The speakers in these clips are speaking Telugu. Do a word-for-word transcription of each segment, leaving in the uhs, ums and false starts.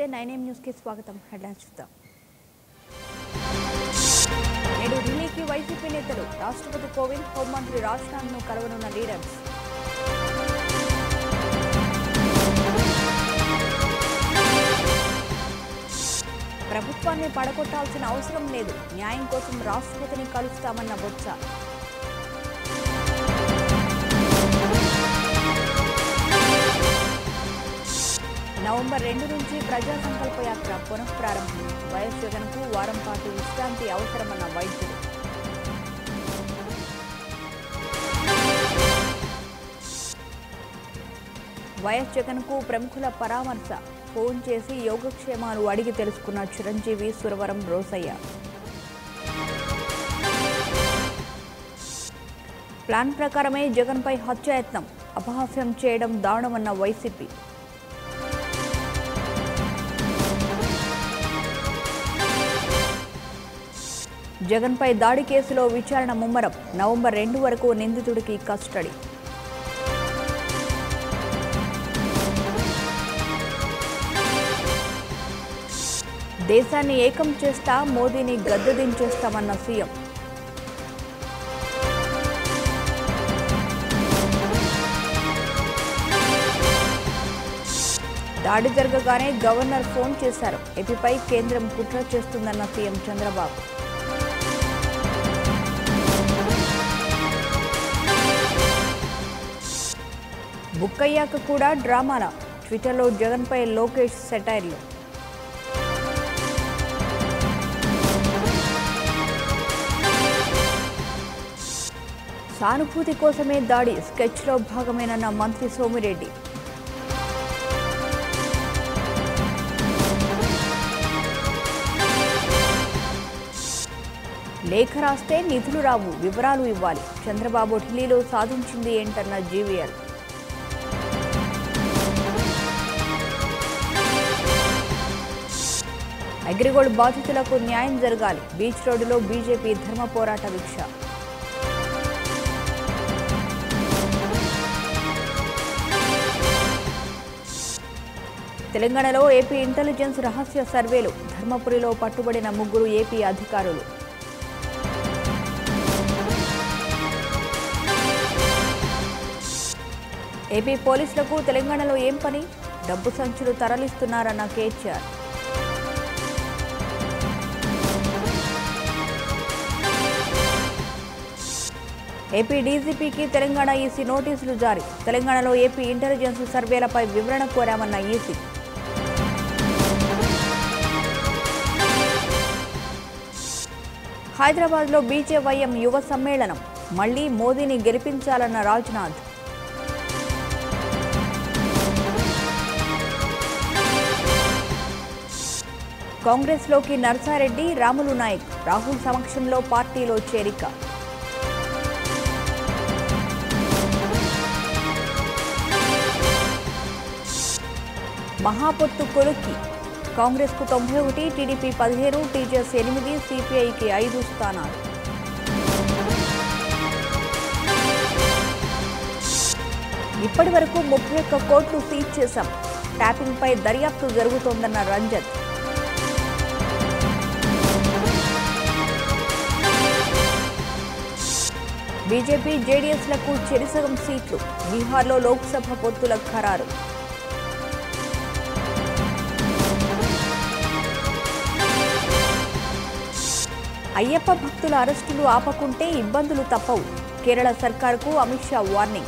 నమస్తే నైన్ ఎం న్యూస్ కి స్వాగతం. హెడ్లైన్స్ చూద్దాం. నేడు ఢిల్లీకి వైసీపీ నేతలు రాష్ట్రపతి కోవింద్, హోంమంత్రి రాజ్నాథ్ ను కలవనున్న లీడర్స్. ప్రభుత్వాన్ని పడగొట్టాల్సిన అవసరం లేదు, న్యాయం కోసం రాష్ట్రపతిని కలుస్తామన్న బొత్స. నవంబర్ రెండు నుంచి ప్రజా సంకల్ప యాత్ర పునఃప్రారంభం. వైఎస్ జగన్ కు వారం పాటు విశ్రాంతి అవసరమన్న వైద్యులు. వైఎస్ జగన్ కు ప్రముఖుల పరామర్శ. ఫోన్ చేసి యోగక్షేమాలు అడిగి తెలుసుకున్న చిరంజీవి, సురవరం రోసయ్య. ప్లాన్ ప్రకారమే జగన్పై హత్యాయత్నం, అపహాస్యం చేయడం దారుణమన్న వైసీపీ. జగన్పై దాడి కేసులో విచారణ ముమ్మరం. నవంబర్ రెండు వరకు నిందితుడికి కస్టడీ. దేశాన్ని ఏకం చేస్తా, మోదీని గద్దెదించేస్తామన్న సీఎం. దాడి జరగగానే గవర్నర్ ఫోన్ చేశారు. ఏపీపై కేంద్రం కుట్ర చేస్తుందన్న సీఎం చంద్రబాబు. బుక్ అయ్యాక కూడా డ్రామాల. ట్విట్టర్లో జగన్పై లోకేష్ సెటైర్లు. సానుభూతి కోసమే దాడి, స్కెచ్లో భాగమేనన్న మంత్రి సోమిరెడ్డి. లేఖ రాస్తే నిధులు రావు, వివరాలు ఇవ్వాలి. చంద్రబాబు ఢిల్లీలో సాధించింది ఏంటన్న జీవీఎల్. అగ్రిగోల్డ్ బాధితులకు న్యాయం జరగాలి. బీచ్ రోడ్డులో బీజేపీ ధర్మ పోరాట దీక్ష. తెలంగాణలో ఏపీ ఇంటెలిజెన్స్ రహస్య సర్వేలు. ధర్మపురిలో పట్టుబడిన ముగ్గురు ఏపీ అధికారులు. ఏపీ పోలీసులకు తెలంగాణలో ఏం పని? డబ్బు సంచులు తరలిస్తున్నారన్న కేసీఆర్. ఏపీ డీజీపీకి తెలంగాణ ఈసీ నోటీసులు జారీ. తెలంగాణలో ఏపీ ఇంటెలిజెన్స్ సర్వేలపై వివరణ కోరామన్న ఈసీ. హైదరాబాద్లో బీజేవైఎం యువ సమ్మేళనం. మళ్లీ మోదీని గెలిపించాలన్న రాజ్నాథ్. కాంగ్రెస్లోకి నర్సారెడ్డి, రాములు నాయక్. రాహుల్ సమక్షంలో పార్టీలో చేరిక. మహాపొత్తు కొలుక్కి. కాంగ్రెస్కు తొంభై ఒకటి, టీడీపీ పదిహేను, టీజేఎస్ ఎనిమిది, సిపిఐకి ఐదు స్థానాలు. ఇప్పటి వరకు ముప్పై ఒక్క కోట్లు సీజ్ చేశాం. ట్యాపింగ్పై దర్యాప్తు జరుగుతోందన్న రంజన్. బీజేపీ జేడీఎస్లకు చెరిసగం సీట్లు. బీహార్లో లోక్సభ పొత్తుల ఖరారు. అయ్యప్ప భక్తుల అరెస్టులు ఆపకుంటే ఇబ్బందులు తప్పవు. కేరళ సర్కారుకు అమిత్ షా వార్నింగ్.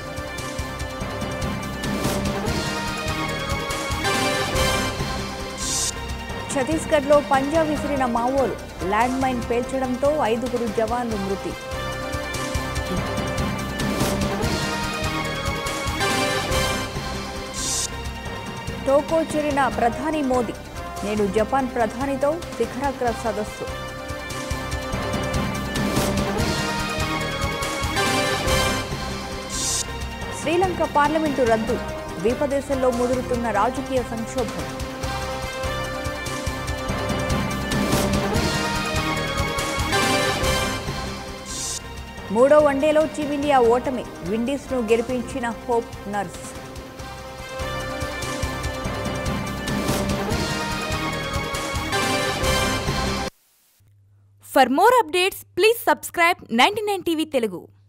ఛత్తీస్గఢ్లో పంజా విసిరిన మావోలు. ల్యాండ్ మైన్ పేల్చడంతో ఐదుగురు జవాన్లు మృతి. టోకో చేరిన ప్రధాని మోదీ. నేడు జపాన్ ప్రధానితో శిఖరాగ్ర సదస్సు. శ్రీలంక పార్లమెంటు రద్దు. ద్వీపదేశంలో ముదురుతున్న రాజకీయ సంక్షోభం. మూడో వన్డేలో టీమిండియా ఓటమి. విండీస్ను గెలిపించిన Hope Nurse. For more updates, please subscribe ninety-nine T V Telugu.